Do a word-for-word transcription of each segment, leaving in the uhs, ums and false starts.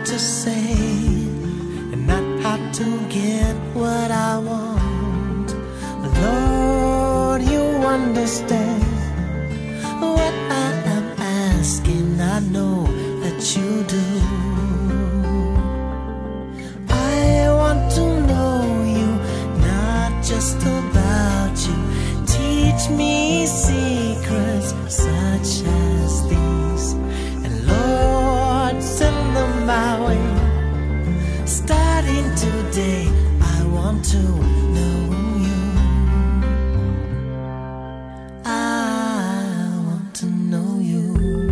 to say and not how to get what I want. Lord, you understand what I am asking. I know that you do. I want to know you, not just about you. Teach me secrets such as these, and Lord, send them my way. Starting today, I want to know you. I want to know you.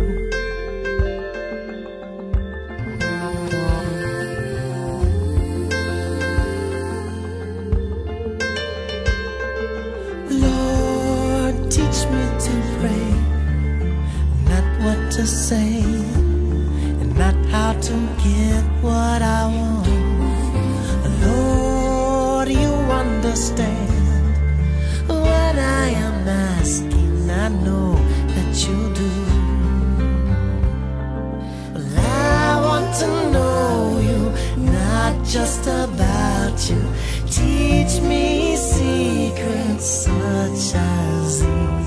Lord, teach me to pray, not what to say, and not how to get what I want. Lord, you understand what I am asking. I know that you do. Well, I want to know you, not just about you. Teach me secrets such as these.